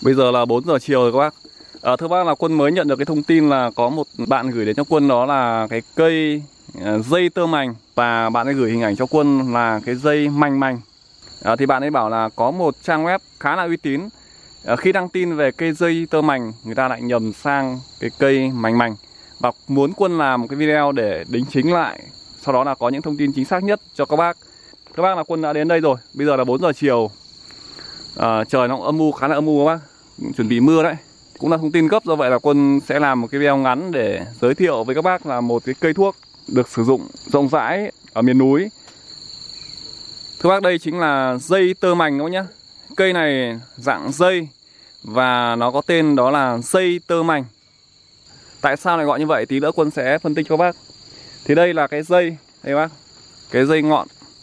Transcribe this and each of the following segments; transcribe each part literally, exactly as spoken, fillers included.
Bây giờ là bốn giờ chiều rồi các bác. À, thưa bác là Quân mới nhận được cái thông tin là có một bạn gửi đến cho Quân, đó là cái cây uh, dây tơ mành. Và bạn ấy gửi hình ảnh cho Quân là cái dây mành mành. À, thì bạn ấy bảo là có một trang web khá là uy tín, à, khi đăng tin về cây dây tơ mành, người ta lại nhầm sang cái cây mành mành. Và muốn Quân làm một cái video để đính chính lại, sau đó là có những thông tin chính xác nhất cho các bác. Các bác là Quân đã đến đây rồi. Bây giờ là bốn giờ chiều, à, trời nó âm u, khá là âm u các bác, chuẩn bị mưa đấy. Cũng là thông tin gấp, do vậy là Quân sẽ làm một cái video ngắn để giới thiệu với các bác là một cái cây thuốc được sử dụng rộng rãi ở miền núi. Thưa bác, đây chính là dây tơ mành các bác nhé. Cây này dạng dây và nó có tên đó là dây tơ mành. Tại sao lại gọi như vậy tí nữa Quân sẽ phân tích cho các bác. Thì đây là cái dây, đây bác, cái dây ngọn.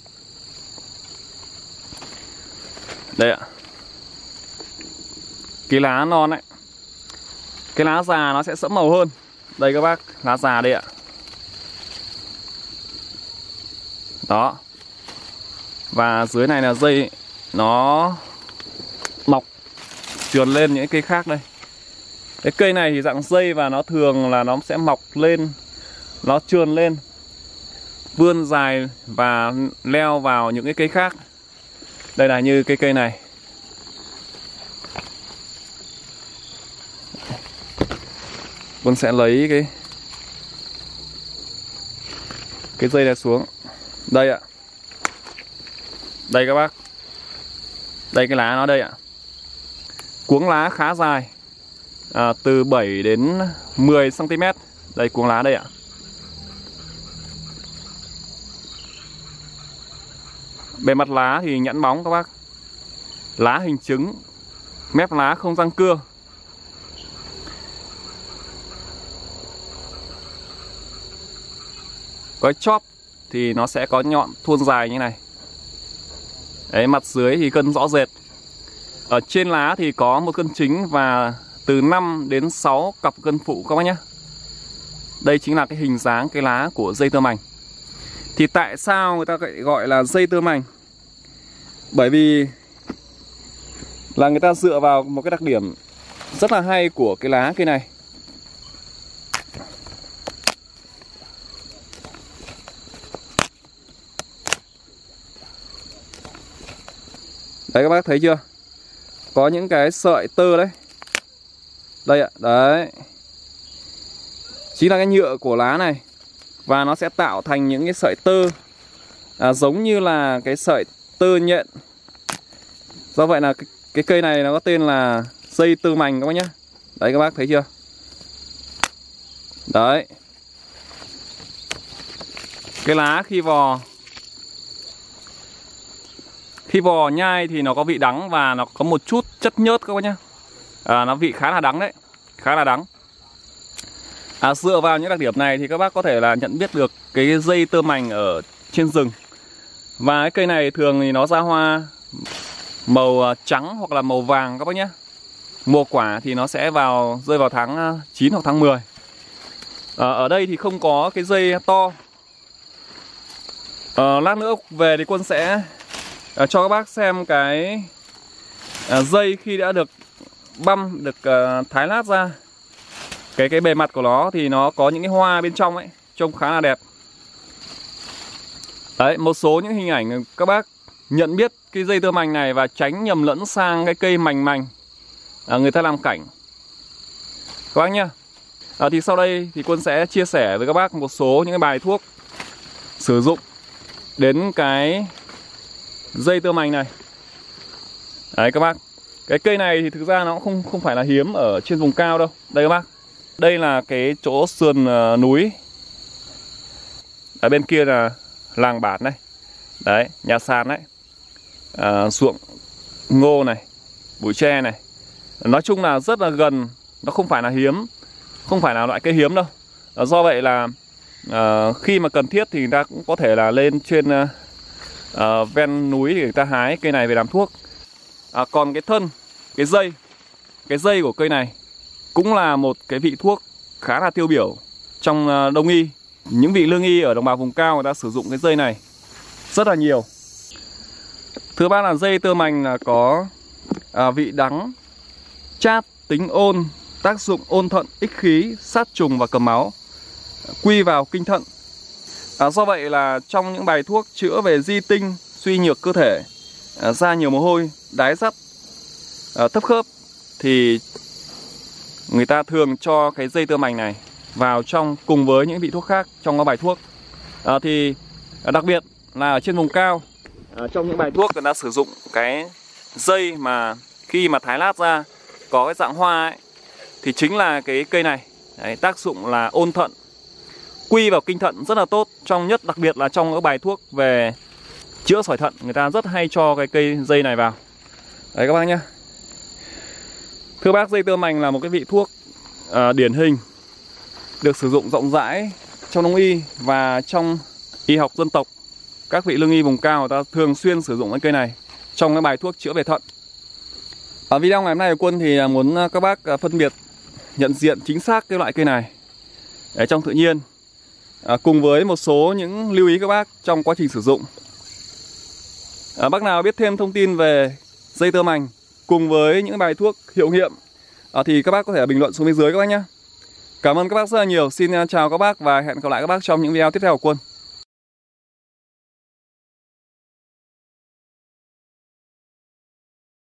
Đây ạ. Cái lá non ấy, cái lá già nó sẽ sẫm màu hơn. Đây các bác, lá già đây ạ. Đó. Và dưới này là dây nó mọc trườn lên những cây khác đây. Cái cây này thì dạng dây và nó thường là nó sẽ mọc lên, nó trườn lên, vươn dài và leo vào những cái cây khác. Đây là như cây cây này. Quân sẽ lấy cái cái dây này xuống. Đây ạ. Đây các bác. Đây cái lá nó đây ạ. Cuống lá khá dài, à, từ bảy đến mười xăng ti mét. Đây cuống lá đây ạ. Bề mặt lá thì nhẵn bóng các bác. Lá hình trứng, mép lá không răng cưa. Cái chóp thì nó sẽ có nhọn thuôn dài như này. Đấy, mặt dưới thì cân rõ rệt. Ở trên lá thì có một cân chính và từ năm đến sáu cặp cân phụ các bác nhé. Đây chính là cái hình dáng cái lá của dây tơ mành. Thì tại sao người ta gọi là dây tơ mành? Bởi vì là người ta dựa vào một cái đặc điểm rất là hay của cái lá cây này. Đấy các bác thấy chưa? Có những cái sợi tơ đấy. Đây ạ, đấy. Chính là cái nhựa của lá này. Và nó sẽ tạo thành những cái sợi tơ, à, giống như là cái sợi tơ nhện. Do vậy là cái, cái cây này nó có tên là dây tơ mành các bác nhé. Đấy các bác thấy chưa? Đấy. Cái lá khi vò Khi vò nhai thì nó có vị đắng và nó có một chút chất nhớt các bác nhé. À, nó vị khá là đắng đấy. Khá là đắng. À, dựa vào những đặc điểm này thì các bác có thể là nhận biết được cái dây tơ mành ở trên rừng. Và cái cây này thường thì nó ra hoa màu trắng hoặc là màu vàng các bác nhé. Mùa quả thì nó sẽ vào rơi vào tháng chín hoặc tháng mười. À, ở đây thì không có cái dây to. À, lát nữa về thì Quân sẽ à, cho các bác xem cái à, dây khi đã được băm, được à, thái lát ra. Cái cái bề mặt của nó thì nó có những cái hoa bên trong ấy, trông khá là đẹp. Đấy, một số những hình ảnh các bác nhận biết cái dây tơ mành này và tránh nhầm lẫn sang cái cây mành mành à, người ta làm cảnh các bác nhá. À, thì sau đây thì Quân sẽ chia sẻ với các bác một số những cái bài thuốc sử dụng đến cái dây tơ mành này. Đấy các bác. Cái cây này thì thực ra nó cũng không không phải là hiếm ở trên vùng cao đâu. Đây các bác. Đây là cái chỗ sườn uh, núi. Ở bên kia là làng bản này. Đấy, nhà sàn đấy. À, ruộng ngô này, bụi tre này. Nói chung là rất là gần. Nó không phải là hiếm, không phải là loại cây hiếm đâu. à, Do vậy là à, khi mà cần thiết thì người ta cũng có thể là lên trên à, à, ven núi để người ta hái cây này về làm thuốc. à, Còn cái thân, cái dây Cái dây của cây này cũng là một cái vị thuốc khá là tiêu biểu trong à, đông y. Những vị lương y ở đồng bào vùng cao người ta sử dụng cái dây này rất là nhiều. Thứ ba là dây tơ mành là có à, vị đắng chát, tính ôn, tác dụng ôn thận, ích khí, sát trùng và cầm máu, quy vào kinh thận. À, do vậy là trong những bài thuốc chữa về di tinh, suy nhược cơ thể, à, da nhiều mồ hôi, đái dắt, à, thấp khớp thì người ta thường cho cái dây tơ mành này vào trong cùng với những vị thuốc khác trong các bài thuốc. À, thì à, đặc biệt là ở trên vùng cao, à, trong những bài thuốc người ta sử dụng cái dây mà khi mà thái lát ra có cái dạng hoa ấy, thì chính là cái cây này. Đấy, tác dụng là ôn thận, quy vào kinh thận rất là tốt. Trong nhất đặc biệt là trong các bài thuốc về chữa sỏi thận, người ta rất hay cho cái cây dây này vào. Đấy các bác nhé. Thưa bác, dây tơ mành là một cái vị thuốc à, điển hình được sử dụng rộng rãi trong đông y và trong y học dân tộc. Các vị lương y vùng cao người ta thường xuyên sử dụng cái cây này trong cái bài thuốc chữa về thận. Ở video ngày hôm nay của Quân thì muốn các bác phân biệt nhận diện chính xác cái loại cây này ở trong tự nhiên, à, cùng với một số những lưu ý các bác trong quá trình sử dụng. À, bác nào biết thêm thông tin về dây tơ mành cùng với những bài thuốc hiệu nghiệm à, thì các bác có thể bình luận xuống bên dưới các bác nhé. Cảm ơn các bác rất là nhiều. Xin chào các bác và hẹn gặp lại các bác trong những video tiếp theo của Quân.